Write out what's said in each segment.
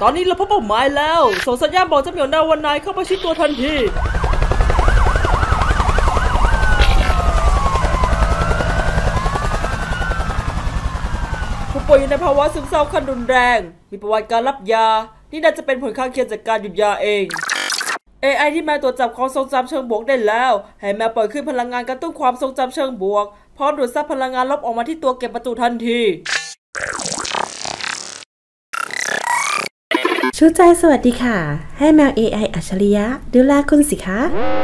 ตอนนี้เราพบเป้าหมายแล้วส่งสัญญาณบอกเจ้าเหมียวนาวันนายเข้าประชิดตัวทันทีผู้ป่วยอยู่ในภาวะซึมเศร้าขั้นรุนแรงมีประวัติการรับยานี่น่าจะเป็นผลข้างเคียงจากการหยุดยาเอง AI ที่แมวตรวจจับความทรงจำเชิงบวกได้แล้วให้แมวปล่อยขึ้นพลังงานกระตุ้นความทรงจำเชิงบวกพร้อมดูดซับพลังงานลบออกมาที่ตัวเก็บประตูทันทีชูใจสวัสดีค่ะให้แมว AI อัจฉริยะดูแลคุณสิคะ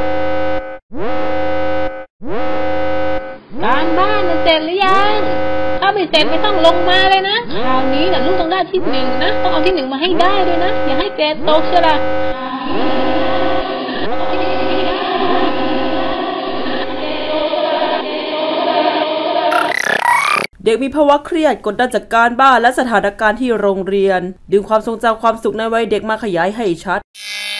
การบ้านเสร็จหรือยังถ้าไม่เสร็จไม่ต้องลงมาเลยนะคราวนี้นะลูกต้องได้ที่หนึ่งนะต้องเอาที่หนึ่งมาให้ได้ด้วยนะอย่าให้เกรดตกเชียวล่ะเด็กมีภาวะเครียดกดดันจากการบ้านและสถานการณ์ที่โรงเรียนดึงความทรงจำความสุขในวัยเด็กมาขยายให้ชัด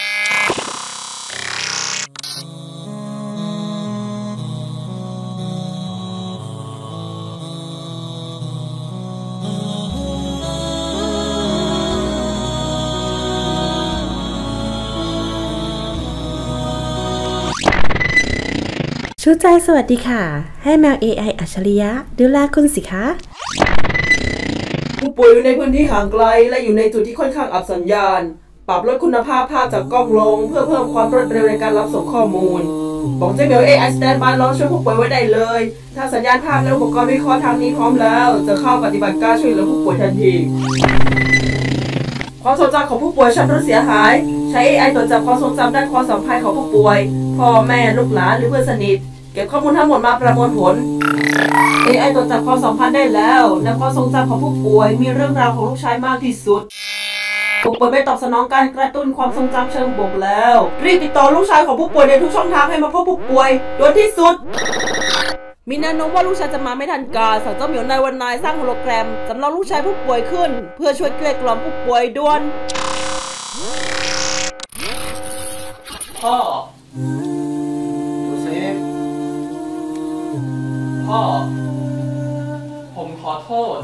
ชูใจสวัสดีค่ะให้แมว AI อัจฉริยะดูแลคุณสิคะผู้ป่วยอยู่ในพื้นที่ห่างไกลและอยู่ในจุดที่ค่อนข้างอับสัญญาณปรับลดคุณภาพภาพจากกล้องลงเพื่อเพิ่มความรวดเร็วในการรับส่งข้อมูลบอกเจ้าเหมียว AI สแตนบายรอช่วยผู้ป่วยไว้ได้เลยถ้าสัญญาณภาพและอุปกรณ์วิเคราะห์ทางนี้พร้อมแล้วจะเข้าปฏิบัติการช่วยเหลือผู้ป่วยทันทีความทรงจำของผู้ป่วยชำรุดเสียหายใช้ AI ตรวจจับความทรงจำด้านความสัมพันธ์ของผู้ป่วยพ่อแม่ลูกหลานหรือเพื่อนสนิทเก็บข้อมูลทั้งหมดมาประมวลผล AI ตรวจจับความสัมพันธ์ได้แล้วในความทรงจำของผู้ป่วยมีเรื่องราวของลูกชายมากที่สุดผู้ป่วยไม่ตอบสนองการกระตุ้นความทรงจำเชิงบวกแล้วรีบติดต่อลูกชายของผู้ป่วยในทุกช่องทางให้มาพบผู้ป่วยด่วนที่สุดมีแนวโน้มว่าลูกชายจะมาไม่ทันการสั่งเจ้าเหมียวนายวันนายสร้างโฮโลแกรมจำลองลูกชายผู้ป่วยขึ้นเพื่อช่วยเกลี้ยกล่อมผู้ป่วยด่วนพ่อพ่อผมขอโทษ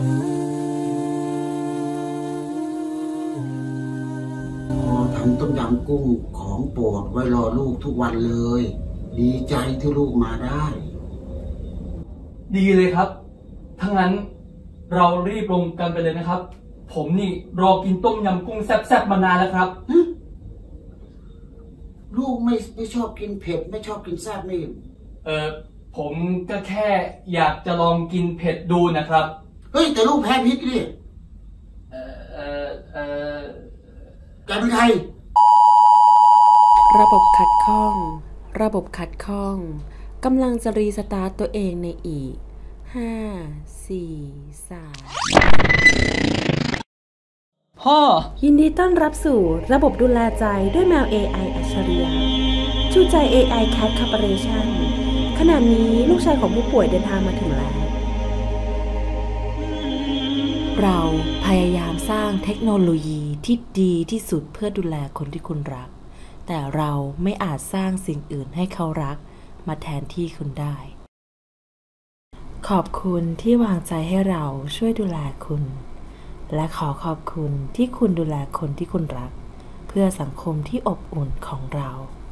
พ่อทำต้มยำกุ้งของโปรดไว้รอลูกทุกวันเลยดีใจที่ลูกมาได้ดีเลยครับถ้างั้นเรารีบลงกันไปเลยนะครับผมนี่รอกินต้มยำกุ้งแซ่บๆมานานแล้วครับลูกไม่ชอบกินเผ็ดไม่ชอบกินแซ่บนี่ผมก็แค่อยากจะลองกินเผ็ดดูนะครับเฮ้ยแต่ลูกแพ้พริกดิแกเป็นใครระบบขัดข้องกำลังจะรีสตาร์ตตัวเองในอีก5 4 3 พ่อยินดีต้อนรับสู่ระบบดูแลใจด้วยแมว AI อัจฉริยะชูใจ AI Cat Corporation ขณะนี้ลูกชายของผู้ป่วยเดินทางมาถึงแล้วเราพยายามสร้างเทคโนโลยีที่ดีที่สุดเพื่อดูแลคนที่คุณรักแต่เราไม่อาจสร้างสิ่งอื่นให้เขารักมาแทนที่คุณได้ขอบคุณที่วางใจให้เราช่วยดูแลคุณและขอขอบคุณที่คุณดูแลคนที่คุณรักเพื่อสังคมที่อบอุ่นของเรา